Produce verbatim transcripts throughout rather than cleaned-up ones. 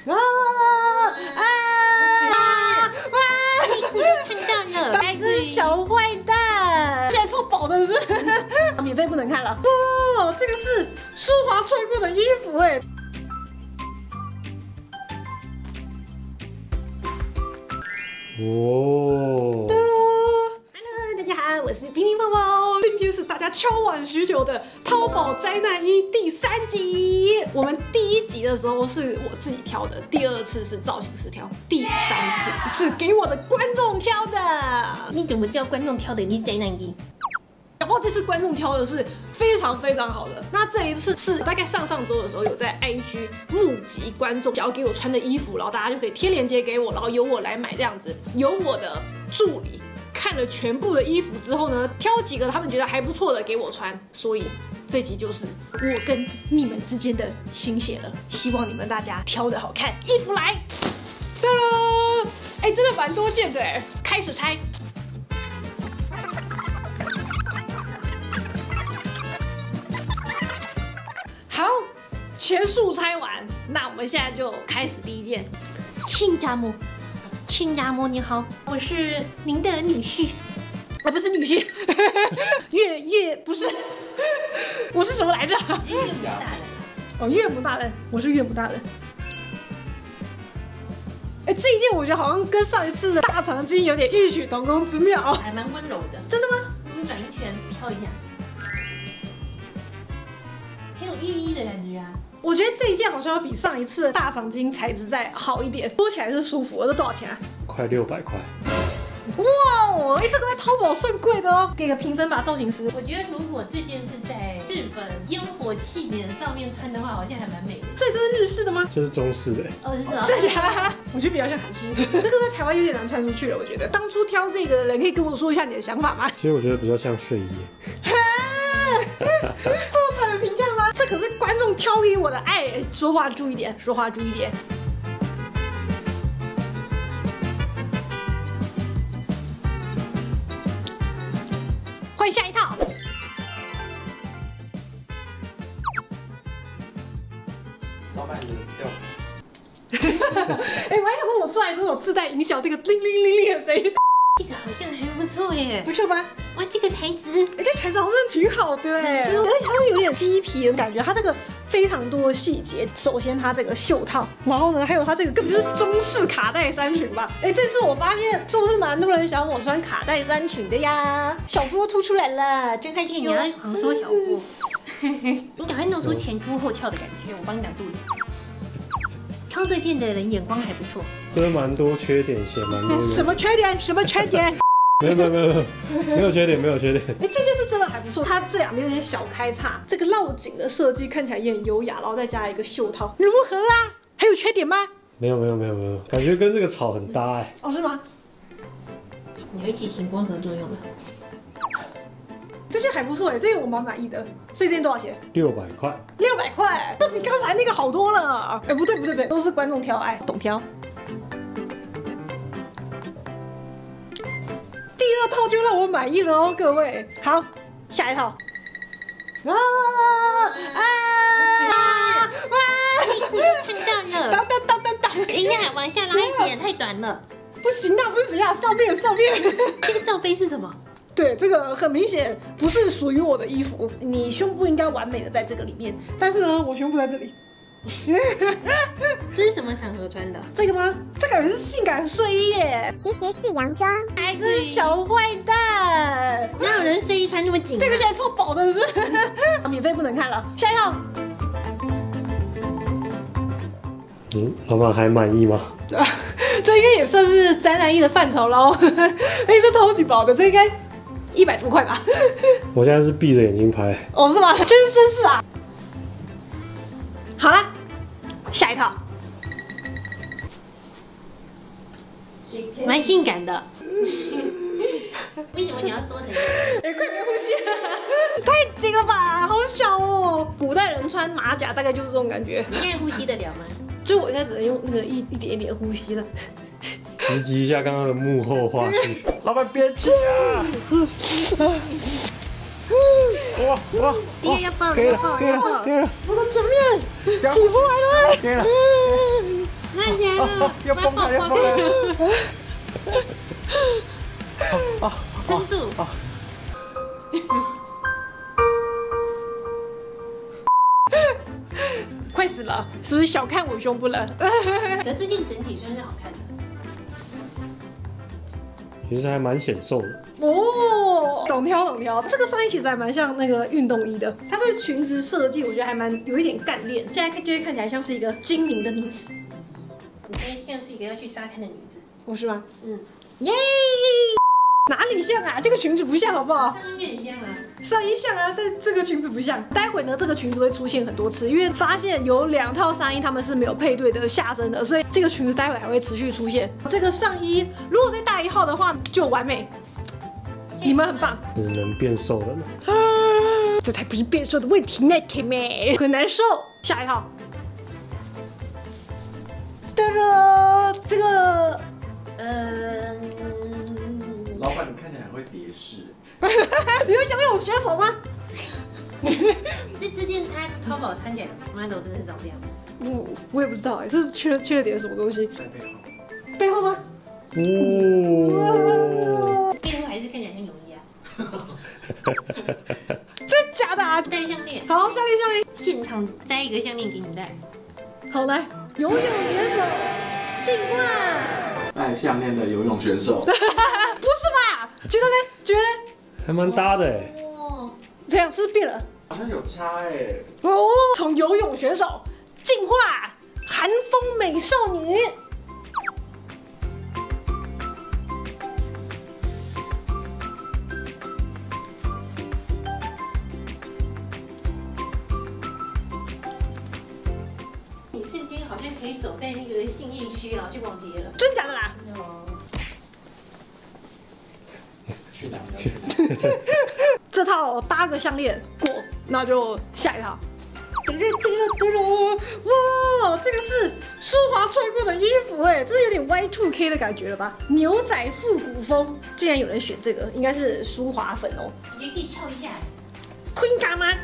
啊啊啊！ 内裤都看到了， 还是小坏蛋，现在超饱的是，免费不能看了。哦，这个是舒华穿过的衣服哎。 哦。 Hello， 大家好，我是冰冰泡泡。今天是大家敲碗许久的淘宝灾难一第三集。我们第一集的时候是我自己挑的，第二次是造型师挑，第三次是给我的观众挑的。 你怎么叫观众挑的？你灾难一？ 搞不好这次观众挑的是非常非常好的。那这一次是大概上上周的时候有在 I G 募集观众想要给我穿的衣服，然后大家就可以贴链接给我，然后由我来买这样子。由我的助理看了全部的衣服之后呢，挑几个他们觉得还不错的给我穿。所以这集就是我跟你们之间的心血了，希望你们大家挑的好看，衣服来。哒啦！哎，真的蛮多件的哎，开始拆。好，全数拆完，那我们现在就开始第一件。亲家母，亲家母你好，我是您的女婿，啊不是女婿，岳岳不是，我是什么来着？ 岳母大人。 哦，岳母大人，我是岳母大人。哎，这一件我觉得好像跟上一次的大长今有点异曲同工之妙， 还蛮温柔的。 真的吗？ 你转一圈飘一下。很有寓意的感觉啊！ 我觉得这一件好像要比上一次的大长今材质再好一点，摸起来是舒服的。这多少钱啊？ 快六百块。 哇哦，哎，这个在淘宝算贵的哦。给个评分吧，造型师。 我觉得如果这件是在日本烟火庆典上面穿的话，好像还蛮美的。 这这是日式的吗？ 这是中式的。 哦，是啊。 这下我觉得比较像韩式。这个在台湾有点难穿出去了，我觉得。当初挑这个的人可以跟我说一下你的想法吗？ 其实我觉得比较像睡衣。 这么惨的评价吗？这可是观众挑给我的爱，说话注意点，说话注意点。换下一套。 老板你要。 哎，我还想说我出来之后有自带音效，这个铃铃铃铃的声音。 这个好像还不错耶， 不错吧？ 哇，这个材质， 哎，这材质好像挺好的哎，而且它有点鸡皮的感觉，它这个非常多的细节。首先它这个袖套，然后呢，还有它这个根本就是中式卡带衫裙吧？哎，这次我发现是不是蛮多人想我穿卡带衫裙的呀？小腹都凸出来了，真害羞。 你要狂说小腹，你赶快弄出前凸后翘的感觉，我帮你挡肚子。挑这件的人眼光还不错， 真蛮多缺点，写蛮多的。 什么缺点？什么缺点？ 没有没有没有没有缺点，没有缺点。 哎，这件是真的还不错，它这两边有点小开叉，这个绕颈的设计看起来也很优雅，然后再加一个袖套，如何啊？还有缺点吗？ 没有没有没有没有，感觉跟这个草很搭哎。 哦，是吗？ 你会起行光合作用了。 这件还不错哎，这件我蛮满意的。这件多少钱？ 六百块。 六百块，这比刚才那个好多了。哎，不对不对不对，都是观众挑，哎，懂挑。第二套就让我满意了哦，各位。好，下一套。啊啊啊！ 内裤都看到了。 当当当当当！ 等一下，往下拉一点，太短了。 不行啊，不行啊，上面上面。 这个罩杯是什么？ 对，这个很明显不是属于我的衣服。你胸部应该完美的在这个里面，但是呢，我胸部在这里。 这是什么场合穿的？ 这个吗？这感觉是性感睡衣耶， 其实是洋装。 还是小坏蛋？ 哪有人睡衣穿那么紧、啊？ 这个现在超饱的是，免费不能看了。下一套。 嗯，老板还满意吗？ 这应该也算是灾难衣的范畴喽。哎，这超级薄的，这应该一百多块吧？ 我现在是闭着眼睛拍。 哦，是吗？真是绅士啊！好啦，下一套。 蛮性感的。为什么你要缩成？ 哎，快别呼吸了，太紧了吧，好小哦。古代人穿马甲大概就是这种感觉。 你现在呼吸得了吗？ 就我现在只能用那个一一点一点呼吸了。 直击一下刚刚的幕后花絮。老板别气啊！哇哇！ 第二要抱， 可以了要抱， 可以了要抱。 可以了。 我的整面挤出来了。 可以了。 那要崩开，要崩开！ 哦，撑住！ 快死了，是不是小看我胸部了？ 可这件整体算是好看的。 其实还蛮显瘦的哦，懂挑懂挑。这个上衣其实还蛮像那个运动衣的，它这个裙子设计我觉得还蛮有一点干练，现在看就会看起来像是一个精明的女子。 你现在像是一个要去沙滩的女子， 我是吗？ 嗯， 耶！哪里像啊？这个裙子不像，好不好？ 上衣很像啊。 上衣像啊，但这个裙子不像。待会呢，这个裙子会出现很多次，因为发现有两套上衣它们是没有配对的下身的，所以这个裙子待会还会持续出现。这个上衣如果再大一号的话就完美，你们很棒。 只能变瘦了呢。 啊，这才不是变瘦的问题呢，姐妹，很难受。下一套，哒啦，这个，嗯。 老板，你看起来很会蝶式。 你会游泳选手吗？ 这这件它淘宝穿起来 model 真的是长这样。 我我也不知道哎，这是缺缺了点什么东西？ 在背后。 背后吗？ 哦。 背后还是看起来像泳衣啊。 真假的啊？ 戴项链。 好，项链项链， 现场摘一个项链给你戴。 好来，游泳选手进化。 戴项链的游泳选手。 不是吧？觉得呢？觉得呢？ 还蛮搭的哎。 哦， 这样是不是变了？ 好像有差哎。 哦，从游泳选手进化韩风美少女。 你瞬间好像可以走在那个信义区，然后去逛街了。 真假的啦？ 去哪里？ 这套搭个项链过，那就下一套。哇，这个是舒华穿过的衣服哎，这有点 Y 二 K 的感觉了吧？牛仔复古风，竟然有人选这个，应该是舒华粉哦。 也可以跳一下。 Queen 嘎吗？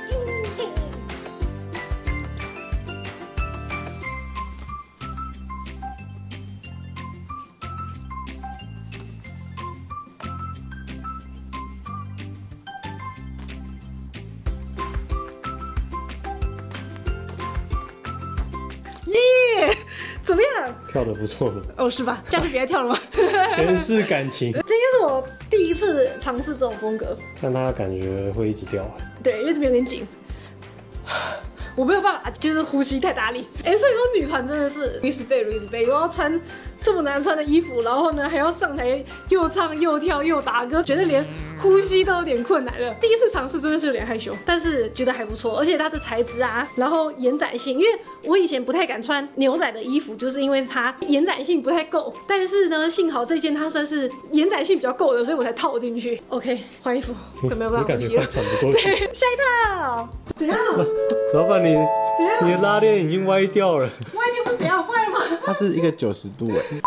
耶，怎么样？ 跳得不错的， 哦，是吧？下次别跳了吗？ 全是感情。 这应该是我第一次尝试这种风格， 但他感觉会一直掉。 对，因为这边有点紧，我没有办法，就是呼吸太大力。哎，所以说女团真的是 respect respect，又要穿这么难穿的衣服，然后呢还要上台又唱又跳又打歌，觉得连呼吸都有点困难了。第一次尝试真的是有点害羞，但是觉得还不错，而且它的材质啊，然后延展性，因为我以前不太敢穿牛仔的衣服，就是因为它延展性不太够。但是呢，幸好这件它算是延展性比较够的，所以我才套进去。OK， 换衣服，快没有办法呼吸了。 喘不过气。 对，下一套，怎样？ 老板你你的拉链已经歪掉了。 歪掉是怎样坏了吗？ 它是一个九十度哎。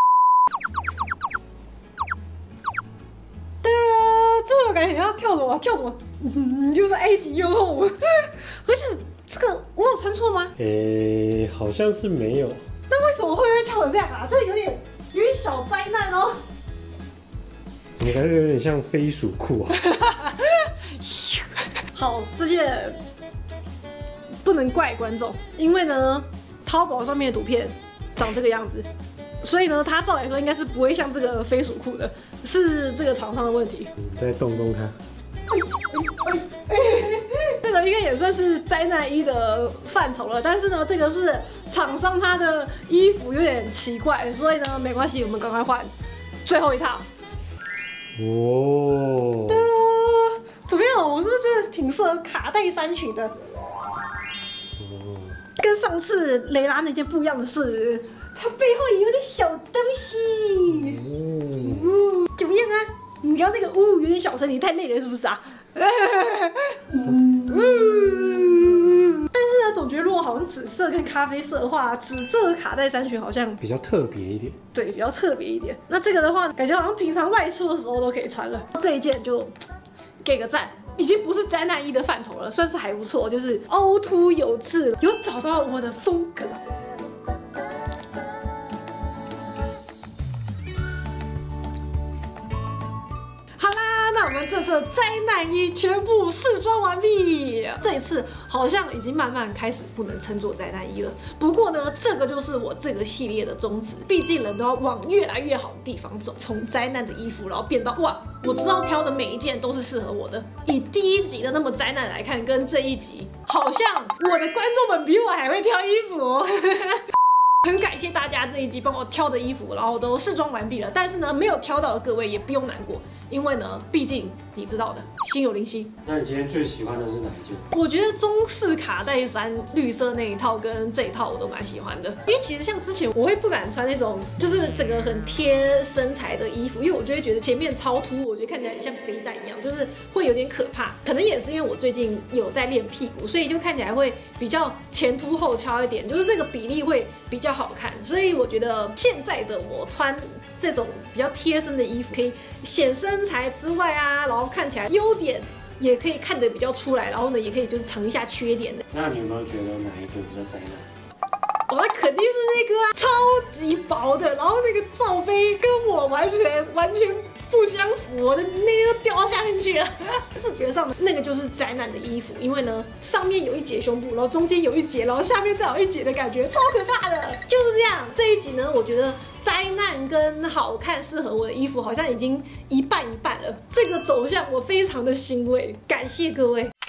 这我感觉要跳什么？跳什么？嗯，又是埃及艳后舞。而且这个我有穿错吗？ 诶、欸，好像是没有。 那为什么会被翘成这样啊？这有点有点小灾难哦。 怎么感觉有点像飞鼠裤啊？ 好，这件不能怪观众，因为呢，淘宝上面的图片长这个样子，所以呢，它照来说应该是不会像这个飞鼠裤的。是这个厂商的问题。 你再动动看。 这个应该也算是灾难衣的范畴了，但是呢，这个是厂商他的衣服有点奇怪，所以呢，没关系，我们赶快换最后一套。 哦。 怎么样？我是不是挺适合卡带衫裙的？跟上次雷拉那件不一样的是，它背后也有点小东西。嗯，怎么样啊？你刚刚那个呜有点小声，你太累了是不是啊？嗯，但是呢，总觉得如果好像紫色跟咖啡色的话，紫色的卡带衫裙好像比较特别一点。对， 比较特别一点。那这个的话，感觉好像平常外出的时候都可以穿了。这一件就给个赞。已经不是灾难衣的范畴了，算是还不错，就是凹凸有致，有找到我的风格。 们这次的灾难衣全部试装完毕。这一次好像已经慢慢开始不能称作灾难衣了。不过呢，这个就是我这个系列的宗旨，毕竟人都要往越来越好的地方走，从灾难的衣服，然后变到哇，我知道挑的每一件都是适合我的。以第一集的那么灾难来看，跟这一集，好像我的观众们比我还会挑衣服哦。很感谢大家这一集帮我挑的衣服，然后都试装完毕了。但是呢，没有挑到的各位也不用难过，因为呢，毕竟你知道的，心有灵犀。 那你今天最喜欢的是哪一件？ 我觉得中式卡戴珊绿色那一套跟这一套我都蛮喜欢的，因为其实像之前我会不敢穿那种就是整个很贴身材的衣服，因为我就会觉得前面超凸，我觉得看起来像飞弹一样，就是会有点可怕。可能也是因为我最近有在练屁股，所以就看起来会比较前凸后翘一点，就是这个比例会比较好看。所以我觉得现在的我穿这种比较贴身的衣服，可以显身材之外啊，然后看起来优点也可以看得比较出来，然后呢，也可以就是藏一下缺点的。 那你有没有觉得哪一个比较灾难？ 哦，那肯定是那个啊，超级薄的，然后那个罩杯跟我完全完全不相符，我的那个都掉下面去了。视觉上的那个就是灾难的衣服，因为呢上面有一截胸部，然后中间有一截，然后下面再有一截的感觉，超可怕的。就是这样，这一集呢，我觉得灾难跟好看适合我的衣服好像已经一半一半了。这个走向我非常的欣慰，感谢各位。